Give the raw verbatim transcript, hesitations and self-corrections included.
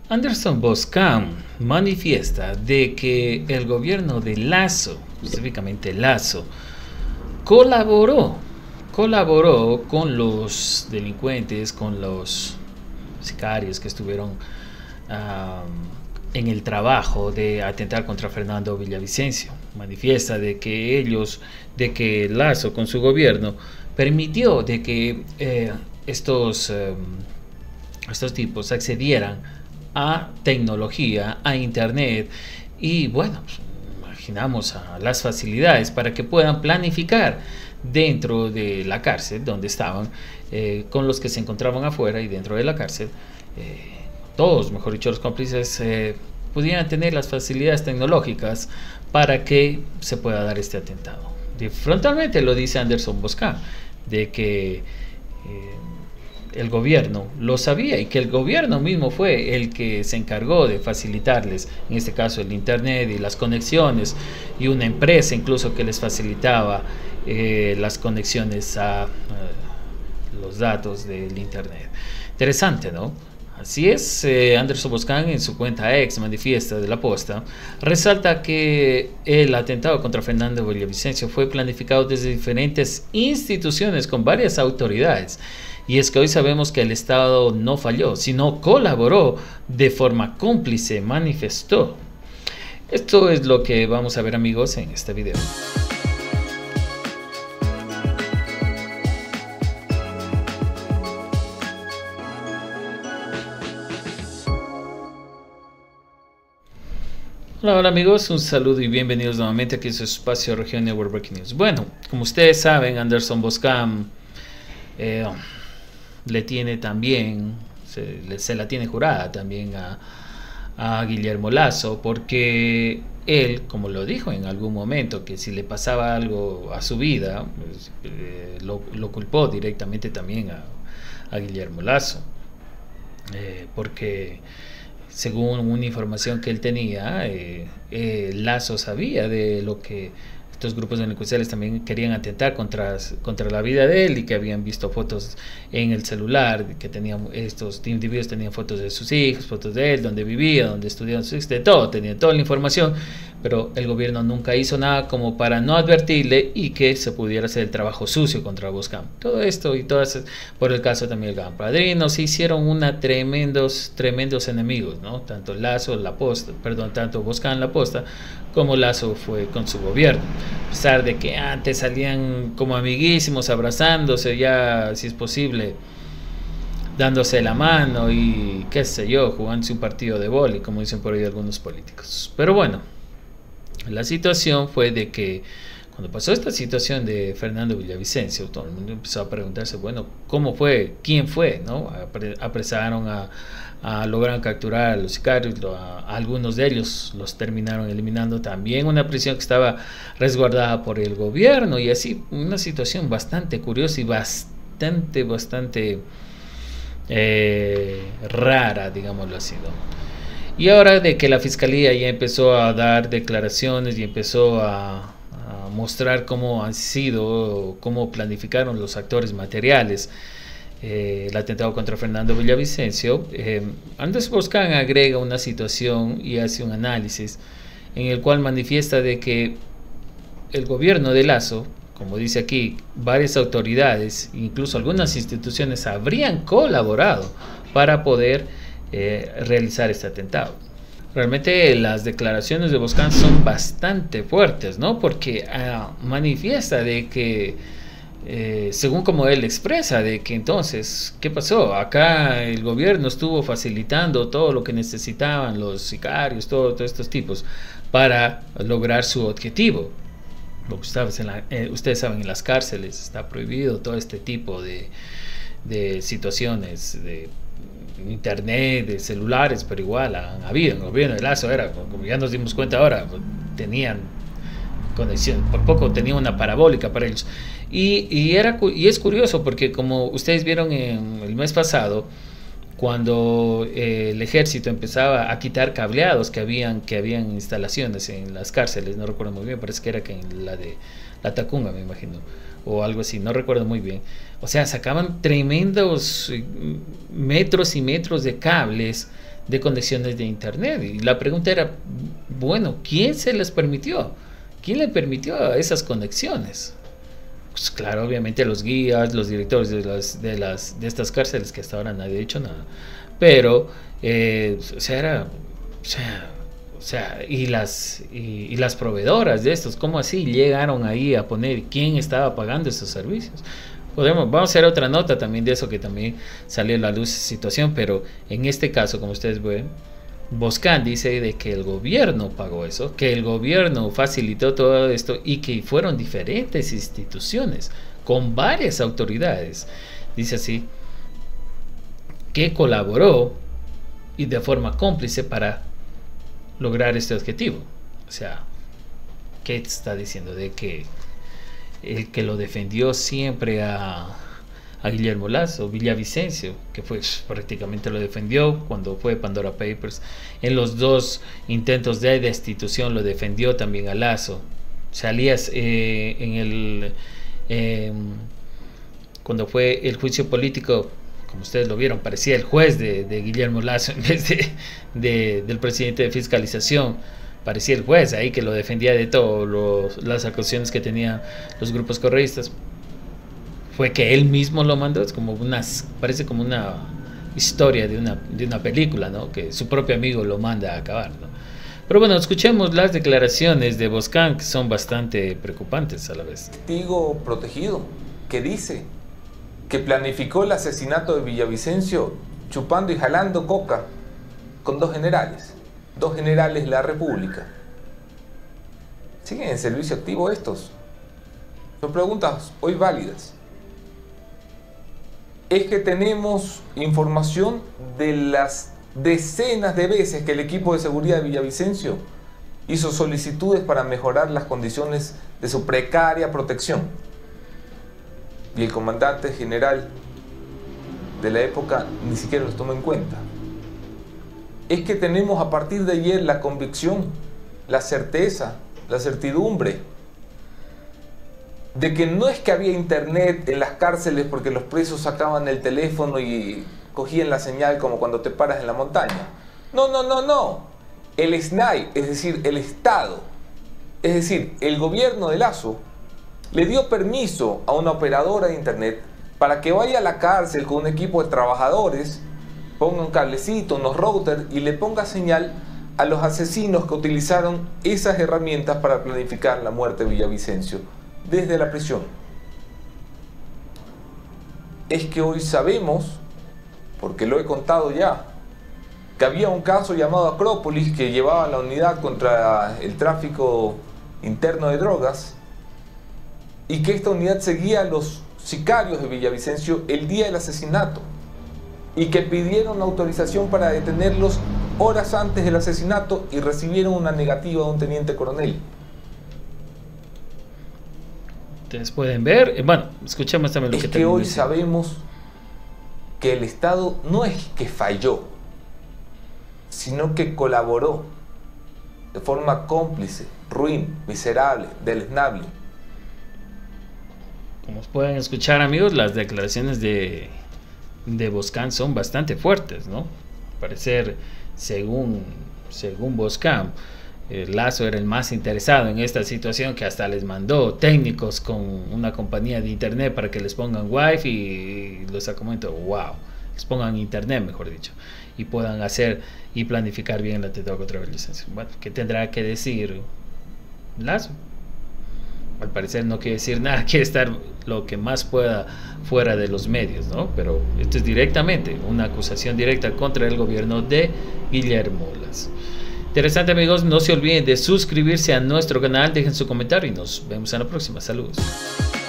Anderson Boscan manifiesta de que el gobierno de Lasso, específicamente Lasso, colaboró, colaboró con los delincuentes, con los sicarios que estuvieron uh, en el trabajo de atentar contra Fernando Villavicencio. Manifiesta de que ellos, de que Lasso con su gobierno permitió de que eh, estos, eh, estos tipos accedieran a tecnología, a internet y bueno, pues, imaginamos a las facilidades para que puedan planificar dentro de la cárcel donde estaban, eh, con los que se encontraban afuera y dentro de la cárcel, eh, todos, mejor dicho, los cómplices eh, pudieran tener las facilidades tecnológicas para que se pueda dar este atentado. Y frontalmente lo dice Anderson Boscan, de que eh, el gobierno lo sabía y que el gobierno mismo fue el que se encargó de facilitarles, en este caso el internet y las conexiones, y una empresa incluso que les facilitaba eh, las conexiones a eh, los datos del internet. Interesante, ¿no? Así es, eh, Anderson Boscan en su cuenta ex manifiesta de La Posta resalta que el atentado contra Fernando Villavicencio fue planificado desde diferentes instituciones con varias autoridades. Y es que hoy sabemos que el Estado no falló, sino colaboró de forma cómplice, manifestó. Esto es lo que vamos a ver, amigos, en este video. Hola, hola amigos, un saludo y bienvenidos nuevamente aquí a su espacio Región Network Breaking News. Bueno, como ustedes saben, Anderson Boscan eh, le tiene también, se, le, se la tiene jurada también a, a Guillermo Lasso, porque él, como lo dijo en algún momento, que si le pasaba algo a su vida, pues, eh, lo, lo culpó directamente también a, a Guillermo Lasso, eh, porque según una información que él tenía, eh, eh, Lasso sabía de lo que estos grupos delincuenciales también querían atentar contra, contra la vida de él, y que habían visto fotos en el celular, que tenían, estos individuos tenían fotos de sus hijos, fotos de él, donde vivía, donde estudiaba, de todo, tenían toda la información, pero el gobierno nunca hizo nada como para no advertirle y que se pudiera hacer el trabajo sucio contra Boscan. Todo esto y todas, por el caso también del Gran Padrino, se hicieron una tremendos, tremendos enemigos, ¿no? Tanto Lasso, La Posta, perdón, tanto Boscan, La Posta, como Lasso fue con su gobierno. A pesar de que antes salían como amiguísimos, abrazándose, ya si es posible dándose la mano y qué sé yo, jugándose un partido de vóley, como dicen por ahí algunos políticos. Pero bueno, la situación fue de que cuando pasó esta situación de Fernando Villavicencio, todo el mundo empezó a preguntarse, bueno, ¿cómo fue? ¿Quién fue? ¿No? Apresaron a, a lograron capturar a los sicarios, a, a algunos de ellos los terminaron eliminando también, una prisión que estaba resguardada por el gobierno, y así una situación bastante curiosa y bastante, bastante eh, rara, digámoslo así, ¿no? Y ahora de que la fiscalía ya empezó a dar declaraciones y empezó a, a mostrar cómo han sido, cómo planificaron los actores materiales eh, el atentado contra Fernando Villavicencio, eh, Anderson Boscan agrega una situación y hace un análisis en el cual manifiesta de que el gobierno de Lasso, como dice aquí, varias autoridades, incluso algunas instituciones, habrían colaborado para poder eh, realizar este atentado. Realmente las declaraciones de Boscan son bastante fuertes, ¿no? Porque uh, manifiesta de que, eh, según como él expresa, de que entonces, ¿qué pasó? Acá el gobierno estuvo facilitando todo lo que necesitaban los sicarios, todo, todos estos tipos, para lograr su objetivo. Ustedes, en la, eh, ustedes saben, en las cárceles está prohibido todo este tipo de, de situaciones, de internet, de celulares, pero igual han habido. El gobierno de Lasso era, como ya nos dimos cuenta ahora, tenían conexión, por poco tenían una parabólica para ellos. Y, y, era, y es curioso porque, como ustedes vieron en el mes pasado, cuando eh, el ejército empezaba a quitar cableados que habían, que habían instalaciones en las cárceles, no recuerdo muy bien, parece que era que en la de la Tacunga, me imagino, o algo así, no recuerdo muy bien. O sea, sacaban tremendos metros y metros de cables de conexiones de internet. Y la pregunta era, bueno, ¿quién se les permitió? ¿Quién le permitió esas conexiones? Pues claro, obviamente los guías, los directores de las de las de estas cárceles, que hasta ahora nadie ha dicho nada. Pero, eh, o sea, era, o sea, o sea, y las y, y las proveedoras de estos, ¿cómo así llegaron ahí a poner quién estaba pagando esos servicios? Podemos, vamos a hacer otra nota también de eso, que también salió a la luz esa situación, pero en este caso, como ustedes ven, Boscan dice de que el gobierno pagó eso, que el gobierno facilitó todo esto y que fueron diferentes instituciones con varias autoridades, dice así, que colaboró y de forma cómplice para lograr este objetivo. O sea, ¿qué está diciendo? De que el que lo defendió siempre a, a Guillermo Lasso, Villavicencio, que fue prácticamente lo defendió cuando fue Pandora Papers, en los dos intentos de destitución lo defendió también a Lasso. Salías eh, en el eh, cuando fue el juicio político, como ustedes lo vieron, parecía el juez de, de Guillermo Lasso en vez de, de, del presidente de fiscalización. Parecía el juez ahí que lo defendía de todas las acusaciones que tenían los grupos correístas. Fue que él mismo lo mandó. Es como unas, parece como una historia de una, de una película, ¿no? Que su propio amigo lo manda a acabar, ¿no? Pero bueno, escuchemos las declaraciones de Boscan, que son bastante preocupantes a la vez. Testigo protegido que dice que planificó el asesinato de Villavicencio chupando y jalando coca con dos generales. Dos generales de la República. ¿Siguen en servicio activo estos? Son preguntas hoy válidas. Es que tenemos información de las decenas de veces que el equipo de seguridad de Villavicencio hizo solicitudes para mejorar las condiciones de su precaria protección. Y el comandante general de la época ni siquiera los tomó en cuenta. Es que tenemos a partir de ayer la convicción, la certeza, la certidumbre de que no es que había internet en las cárceles porque los presos sacaban el teléfono y cogían la señal como cuando te paras en la montaña. No, no, no, no. El S N A I, es decir, el Estado, es decir, el gobierno de Lasso, le dio permiso a una operadora de internet para que vaya a la cárcel con un equipo de trabajadores, ponga un cablecito, unos routers y le ponga señal a los asesinos que utilizaron esas herramientas para planificar la muerte de Villavicencio desde la prisión. Es que hoy sabemos, porque lo he contado ya, que había un caso llamado Acrópolis que llevaba la unidad contra el tráfico interno de drogas y que esta unidad seguía a los sicarios de Villavicencio el día del asesinato, y que pidieron autorización para detenerlos horas antes del asesinato y recibieron una negativa de un teniente coronel. Ustedes pueden ver, eh, bueno, escuchemos también lo es que, que hoy dice. Sabemos que el Estado no es que falló, sino que colaboró de forma cómplice, ruin, miserable, deleznable. Como pueden escuchar, amigos, las declaraciones de de Boscan son bastante fuertes, ¿no? Al parecer, según, según Boscan, eh, Lasso era el más interesado en esta situación, que hasta les mandó técnicos con una compañía de internet para que les pongan wifi y los argumentos, wow, les pongan internet, mejor dicho, y puedan hacer y planificar bien el atentado contra Villavicencio. Bueno, ¿qué tendrá que decir Lasso? Al parecer no quiere decir nada, quiere estar lo que más pueda fuera de los medios, ¿no? Pero esto es directamente una acusación directa contra el gobierno de Guillermo Lasso. Interesante, amigos, no se olviden de suscribirse a nuestro canal, dejen su comentario y nos vemos en la próxima. Saludos.